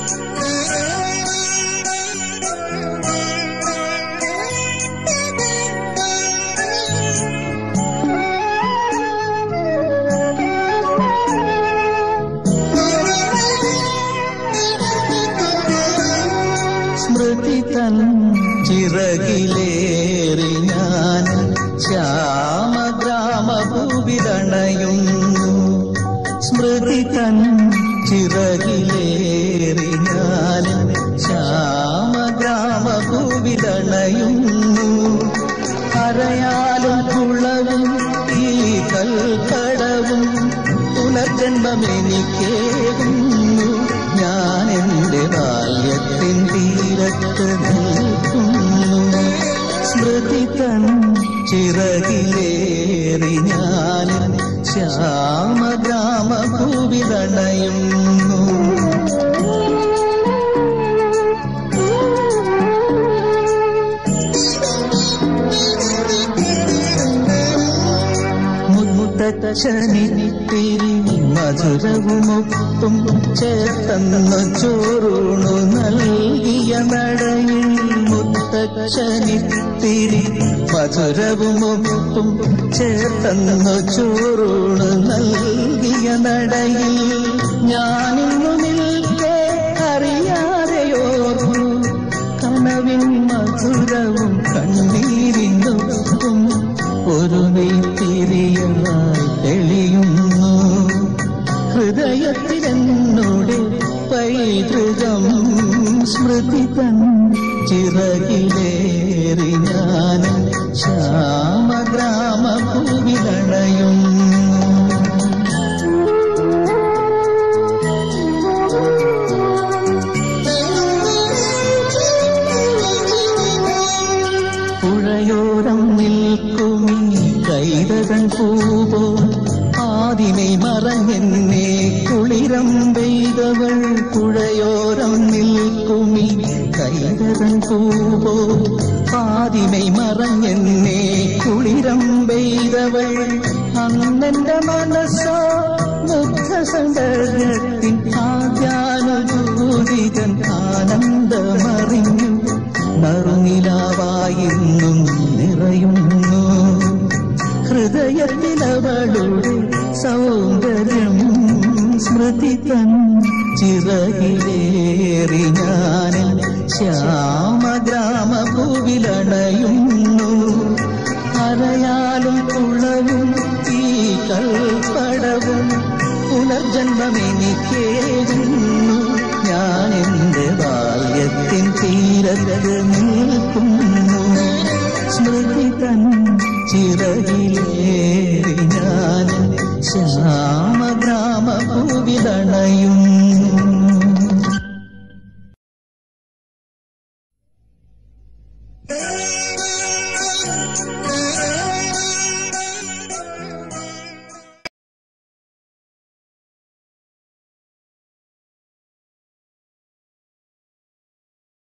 സ്മൃതി തൻ ചിറകിലേറി ഞാൻ ശ്യാമഗ്രാമഭൂവിലണയുന്നു. സ്മൃതി തൻ ചിറകിലേറി ഞാൻ ശ്യാമഗ്രാമഭൂവിലണയുന്നു. അരയാലും കുളവും ഈ കൽക്കടവും പുനർജന്മമെനിക്കേകുന്നു. ഞാൻ എന്റെ ബാല്യത്തിൻ തീരത്ത് നിൽക്കുന്നു. സ്മൃതി തൻ ചിറകിലേറി ഞാൻ ശ്യാമഗ്രാമഭൂവിലണയുന്നു. മുത്തച്ഛനിത്തിരി മധുരവുമൊട്ടും ചേർത്തന്നു ചോറൂണു നൽകിയ നടയിൽ. മുത്തച്ഛനിത്തിരി മധുരവുമൊട്ടും ചേർത്തന്നു ചോറൂണു നൽകിയ നടയിൽ. ഞാനിന്നു നിൽക്കെ അറിയാതെയോർന്നു കനവിൻ മധുരവും കണ്ണീരിനൊപ്പം ഒരു നെയ്ത്തിരിയായി തെളിയുന്നു. ഹൃദയത്തിലെന്നോടെ പൈതൃകം സ്മൃതി തൻ ചിറകിലേറി ഞാൻ ശ്യാമഗ്രാമഭൂവിലണയുന്നു. പുഴയോരം നിൽക്കുമീ കൈതകൻ പൂവോ ആദിമേ മറഞ്ഞെന്നെ കുളിരം പെയ്തവൾ. പുഴയോരം നിൽക്കുമീ കൈതകൻ പൂവോ ആദിമേ മറഞ്ഞെന്നെ കുളിരം പെയ്തവൾ. അന്നെന്റെ മനസ്സോ മുഗ്ധ സൗന്ദര്യത്തിൻ ആദ്യാനുഭൂതികൻ ആനന്ദമറിഞ്ഞു. നറുനിലാവായിന്നും നിറയുന്നു ഹൃദയത്തിലവളുടെ സൗന്ദര്യം. സ്മൃതി തൻ ചിറകിലേറി ഞാൻ ശ്യാമഗ്രാമഭൂവിലണയുന്നു. അരയാലും കുളവും ഈ കൽപ്പടവും പുനർജന്മമെനിക്കേകുന്നു. ഞാൻ എന്റെ ബാല്യത്തിൻ തീരത്ത് നിൽക്കുന്നു. സ്മൃതി തൻ ചിറകിലേറി ഞാൻ